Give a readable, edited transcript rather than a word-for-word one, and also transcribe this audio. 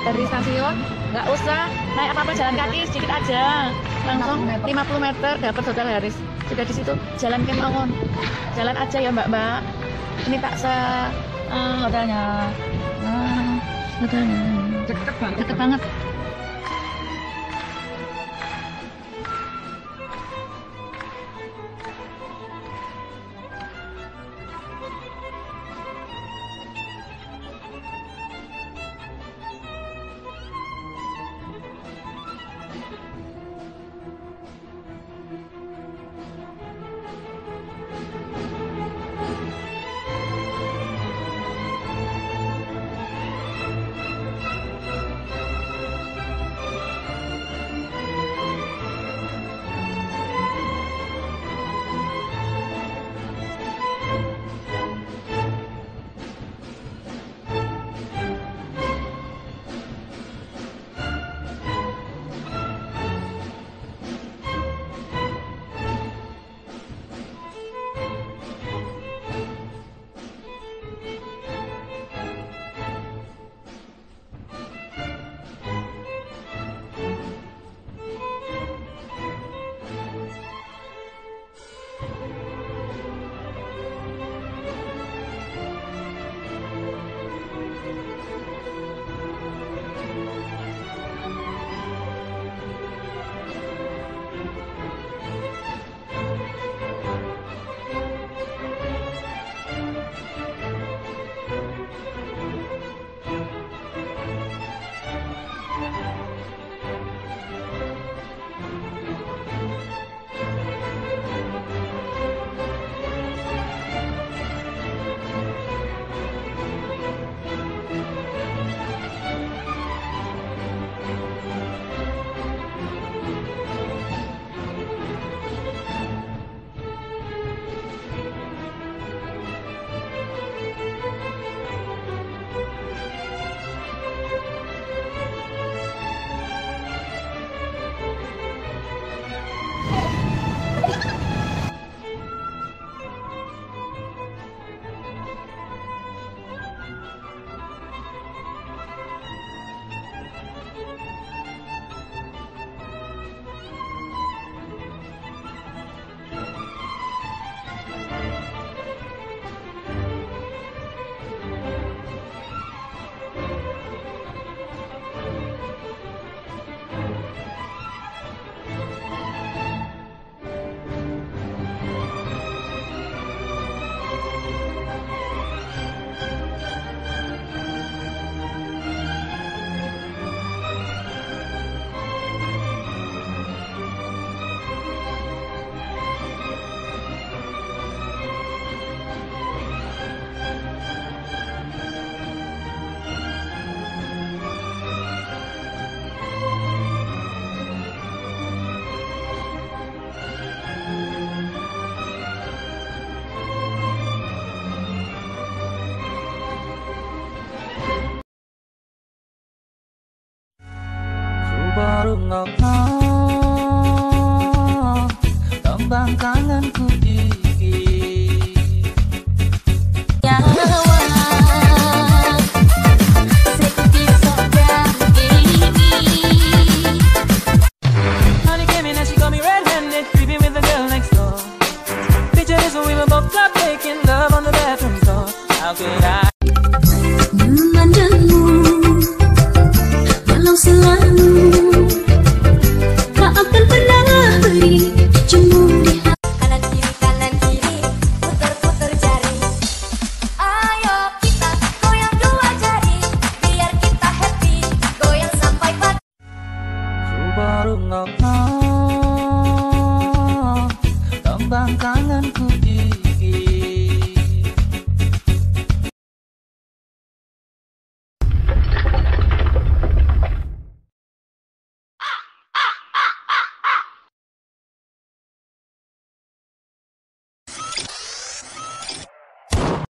dari stasiun nggak usah naik apa-apa, jalan kaki sedikit aja, langsung 50 meter dapat Hotel Haris. Sudah di situ Jalan Kemawon, jalan aja ya mbak-mbak. Ini tak hotelnya, hotelnya deket banget. baru ngokno tembang kangenku iki Honey came in and she got me red-handed, creeping with the girl next door. Picture this when we were both club making love on the bathroom floor. How could I? Memandangmu walau selalu tak akan pernah beri jemu di hati. Kanan kiri putar-putar jari. Ayo kita goyang dua jari biar kita happy, goyang sampai pagi. Baru ngokno tembang kangenku iki